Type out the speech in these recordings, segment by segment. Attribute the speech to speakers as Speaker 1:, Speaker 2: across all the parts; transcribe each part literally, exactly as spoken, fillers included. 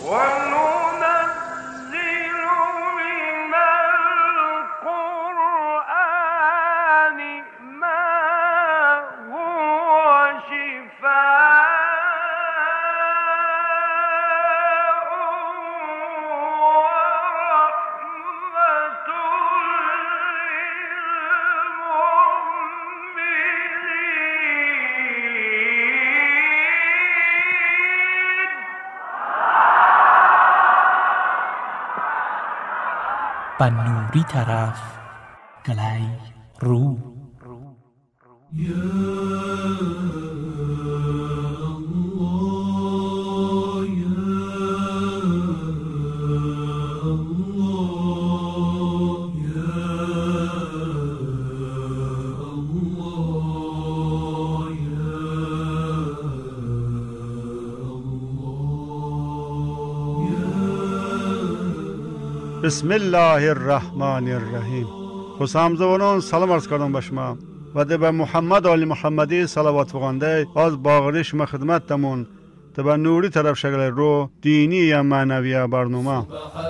Speaker 1: بنوری طرف گلی رو
Speaker 2: بسم الله الرحمن الرحیم. حسام زبانان سلام عرض کردم به شما و ده به محمد آل محمدی صلوات بخوانده از باغری شما خدمت تمون ده به نوری طرف شکل رو دینی یا معنوی برنامه.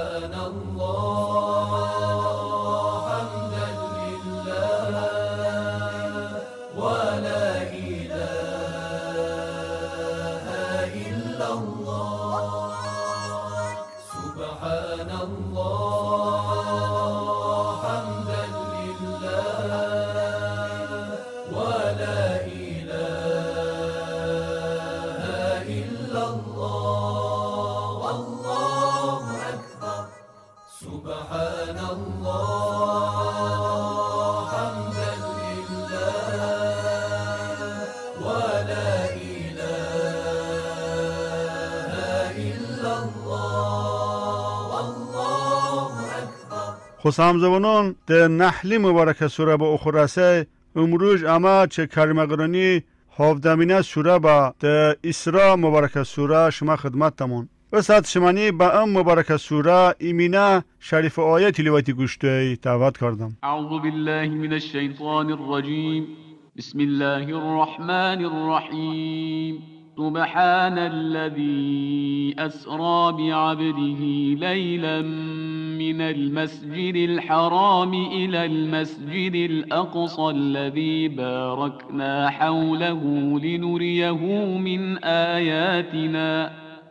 Speaker 2: حسام زبانان در نحلی مبارک سوره با اخرسه امروز اما چه کلمه قرآنی هفدمینه سوره با در اسراء مبارک سوره شما خدمت تمون و ساعت شمانی با ام مبارک سوره ایمینه شریف آیه تلاوتی گوشته دعوت کردم.
Speaker 3: اعوذ بالله من الشیطان الرجیم. بسم الله الرحمن الرحیم. سبحان الذي أسرى بعبده ليلا من المسجد الحرام إلى المسجد الأقصى الذي باركنا حوله لنريه من آياتنا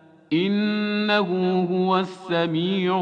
Speaker 3: إنه هو السميع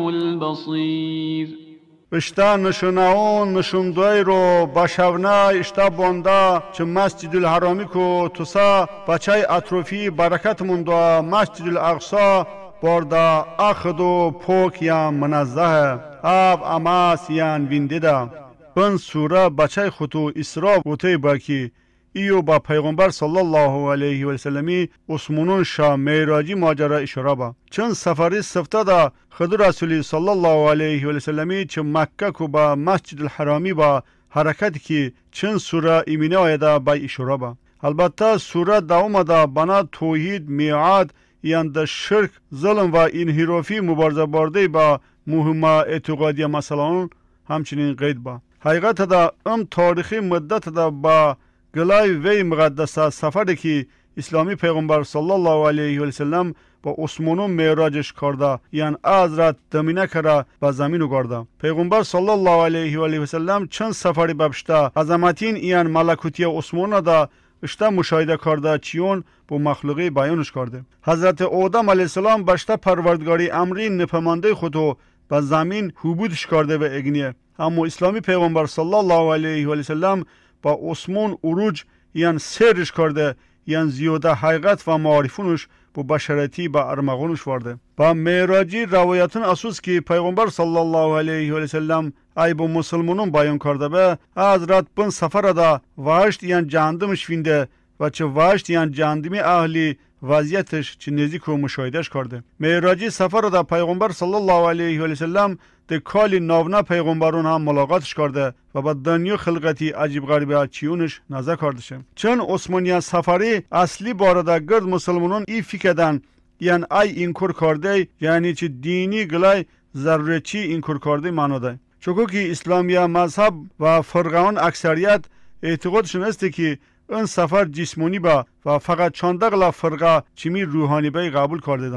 Speaker 3: البصير.
Speaker 2: اشتا نشوناون نشوندوی رو باشونه اشتا بانده چه مسجد الحرامی کو توسا بچه اطرافی برکت مونده مسجد الاقصا بارده اخد و پوک یا منزه آب اماس یا وینده ده. بن سوره بچه خودو اسراء گوته باکی ایو با پیغمبر صلی الله علیه و سلمی اسمونون شا معراجی ماجرا اشاره با چند سفری سفته دا خود رسولی صلی الله علیه و سلمی چه مکه کو با مسجد الحرامی با حرکت کی چند سوره ایمینه آیده با اشاره با. البته سوره دوم دا بنا توحید میعاد یاند شرک ظلم و انحرافی مبارزه بارده با مهمه اعتقادی مثلا همچنین قید با. حقیقت دا ام تاریخی مدت دا با گلای وی مقدسه سفری که اسلامی پیغمبر صلی الله علیه و سلم با عثمانون معراجش کرده یعنی حضرت دمینه کرده به زمین گرده. پیغمبر صلی الله علیه و سلم چند سفری ببشته عظمتین یعنی ملکوتی عثمان دا اشته مشاهده کرده چیون با مخلوقی بیانش کرده. حضرت آدم علیه السلام بشته پروردگاری امرین نپمانده خودو به زمین حبودش کرده و اگنیه. اما اسلامی پیغمبر صلی الله علیه و سلم با عثمان عروج یعنی سرش کرده یعنی زیاده حقیقت و معارفونش با بشرتی با ارمغانش ورده. با معراجی روایتون اساس که پیغمبر صلی الله علیه و سلم ای با مسلمانان بیان کرده به حضرت بن سفر دا وحشت یعنی جهنمش وینده و چه وحشت یعنی جهنمی اهلی وضعیتش چه نزدیک و مشاهدهش کرده. معراجی سفر دا پیغمبر صلی الله علیه و سلم ده کالی ناونا پیغمبرون هم ملاقاتش کرده و با دنیا خلقتی عجیب غریبه چیونش نظر کرده شه. چون عثمانی سفری اصلی بارده گرد مسلمانان ای فکردن یعنی ای اینکور کرده یعنی چه دینی گلای ضروری چی اینکور کرده معناده. چون که اسلامی مذهب و فرقان اکثریت اعتقادشون است که این سفر جسمانی با و فقط چندقلا فرقه چمی روحانی بای قبول کردن.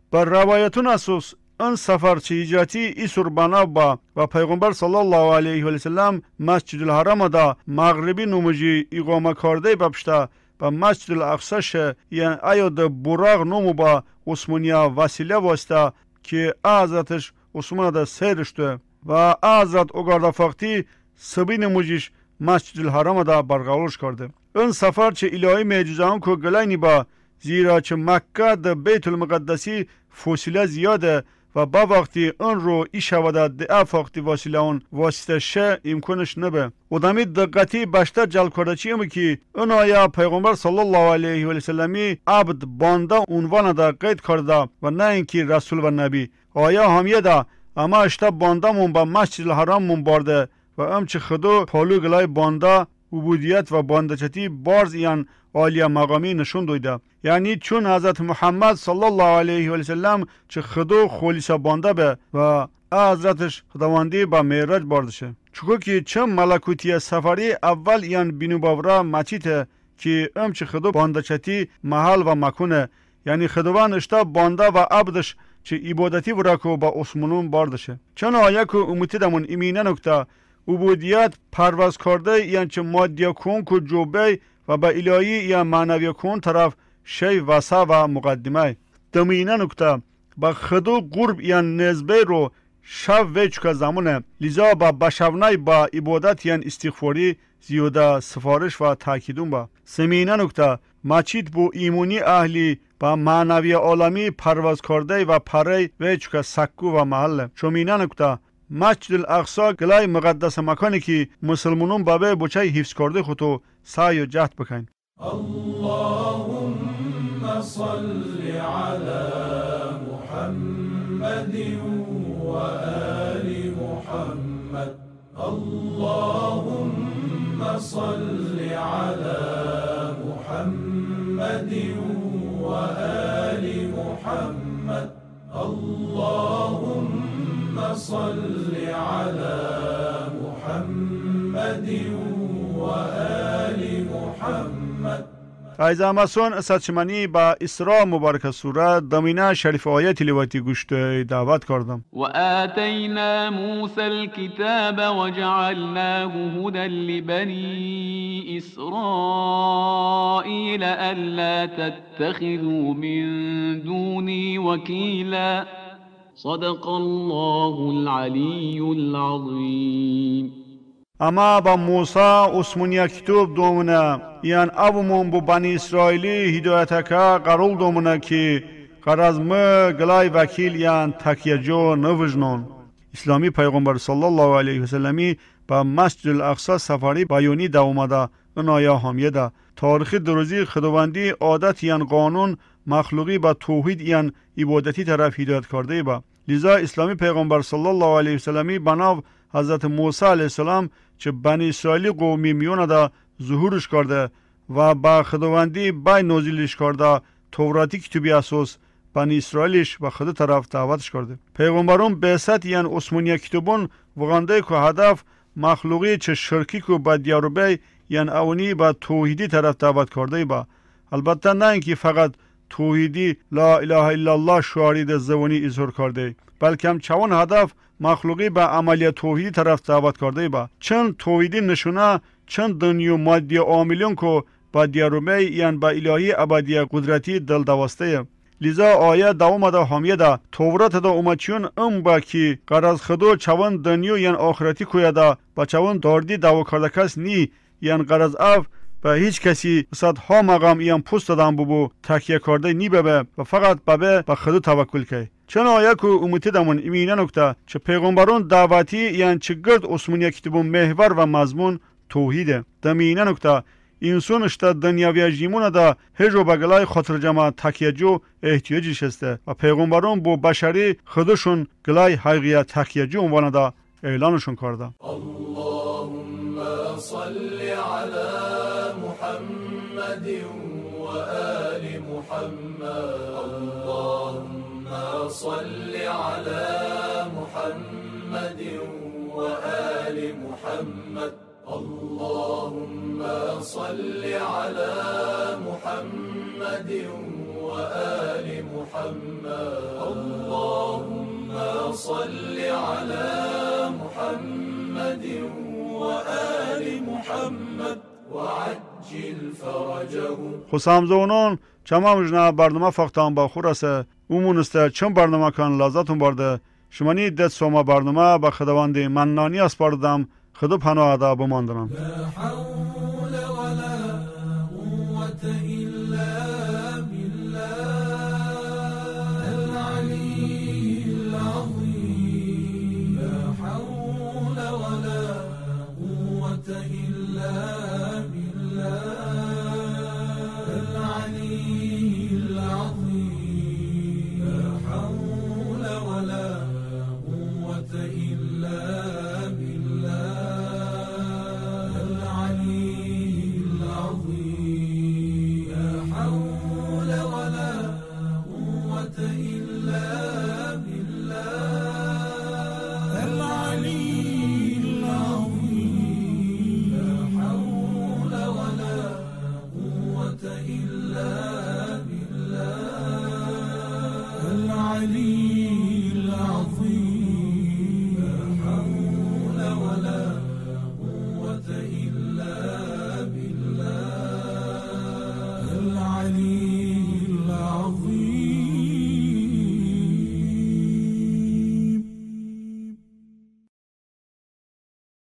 Speaker 2: بر روایتون اساس این سفر چه هجرتی ایسور بنا با و پیغمبر صلی الله علیه و سلم مسجد الحرام دا مغربی نموجی اقامه کرده بپشته با مسجد الاقصی شه یعنی ایو ده براغ نمو با عثمانیا وسیله واسطه که حضرتش عثمان دا سیرشته و حضرت اگرده فقطی سبی نموجیش مسجد الحرام دا برقرارش کرده. این سفر چه الهی معجزه‌ان کو گلینی با زیرا چه مکه ده بیت المقدسی فاصله زیاده و با وقتی اون رو ایش ودا ده وقتی وسیله اون واسطه شه امکانش نبه. ودمی دقتی بیشتر جلب کرده چیه که اون آیا پیغمبر صلی الله علیه و سلمی عبد بنده عنوان دا قید کرده و نه اینکه رسول و نبی. آیا همیه دا اما اشتا بنده مون با مسجد الحرام مون برده و ام چه خدا پالو گلای بنده عبودیت و بندچتی بارز یان عالی مقامی نشون دویده. یعنی چون حضرت محمد صلی الله علیه و سلم چه خدا خالص بنده به و حضرتش خداوندی با معراج بردشه. چون که چه ملکوتی سفری اول یان بینو باورا مچیته که ام چه خدا بندچتی محل و مکونه، یعنی خداوند اشتا بنده و عبدش چه عبادتی ورکو با عثمانون بردشه. چون آیا که امتی دمون ایمینه نکته عبودیت پرواز کرده یعنی چه مادیا کون کو جوبه و با الهی یا معنوی کون طرف شی وسا و مقدمه دمینه نکته با خدو قرب یعنی نزبه رو شب وچ که زمانه لذا با بشونای با عبادت یعنی استغفاری زیاده سفارش و تاکیدون با سمینه نکته مچید بو ایمونی اهلی با معنوی عالمی پرواز کرده و پره وچ که سکو و محله چومینه نکته مسجد الاقصی گلای مقدس مکانی که مسلمانون بابه بچه حفظ کرده خودتو سعی و جهد بکن.
Speaker 4: اللهم صل على محمد و آل محمد. اللهم صل على محمد و آل محمد. اللهم صل على محمد و آل محمد.
Speaker 2: از اماسون اساتشمانی با اسراء مبارک سوره دمینه شریف آیت لیواتی گوشت دعوت کردم.
Speaker 3: و آتینا موسی الكتاب و جعلناه هدى لبنی اسرائیل الا تتخذوا من دونی وکیلا. صدق الله العلی العظیم.
Speaker 2: اما با موسی عثمانی کتاب دومونه یعنی اومون بو بنی اسرائیلی هدایت که قرول دومونه که قرض ما گلای وکیل یعنی تکیه جو نوجنون. اسلامی پیغمبر صلی الله علیه و سلمی با مسجد الاقصی سفری بیانی دومده اون آیا همیه ده تاریخی دروزی خداوندی عادت یعنی قانون مخلوقی با توحید یعنی عبادتی طرف هدایت کرده با لذا اسلامی پیغمبر صلی الله علیه و سلمی بناو حضرت موسی علیه السلام چه بنی اسرائیلی قومی میونه دا ظهورش کرده و با خداوندی بای نازلش کرده توراتی کتابی اساس بنی اسرائیلش و خدا طرف دعوتش کرده. پیغمبرون بعثت یعنی عثمانی کتابون وگنده که هدف مخلوقی چه شرکی که با دیاربی یعنی اونی با توحیدی طرف دعوت کرده با البته نه اینکه فقط توحیدی لا اله الا الله شعاری ده زبانی اظهار کرده بلکه هم چون هدف مخلوقی به عملیات توحیدی طرف دعوت کرده با چند توحیدی نشونه چند دنیا مادی عاملون که با دیارمی یعنی با الهی ابدی قدرتی دل دواسته. لذا آیه دوام ده همیه ده تورات ده اومچون ام با کی قرض خدو چون دنیا یعنی آخرتی کویا ده با چون داردی دعوا کرده کس نی یعنی قرض اف به هیچ کسی صد ها مقام یعنی پست دادن ببو تکیه کرده نی ببه و فقط ببه به خدا توکل که. چون آیه که امتی دمون ایمینه نکته چه پیغمبران دعوتی یعنی چه گرد عثمانی کتبون محور و مضمون توحیده دمینه نکته انسان اشتا دنیاوی جیمون دا هجو بگلای خاطر جمع تکیه جو احتیاجیش هسته و پیغمبران بو بشری خودشون گلای حقیقت تکیه جو عنوان دا اعلانشون کرده.
Speaker 4: اللهم صل على محمد و آل محمد. اللهم صل على محمد و آل محمد. اللهم صل على محمد و آل محمد. صل على محمد وآل محمد وعجل فرجهم.
Speaker 2: Xusamzonun çamamujna barnama faqtan ba khurase umuniste çım barnama kan lazatun barde şmani det soma barnama ba khadawandi mannani aspardam khudub hano ada bumandanan.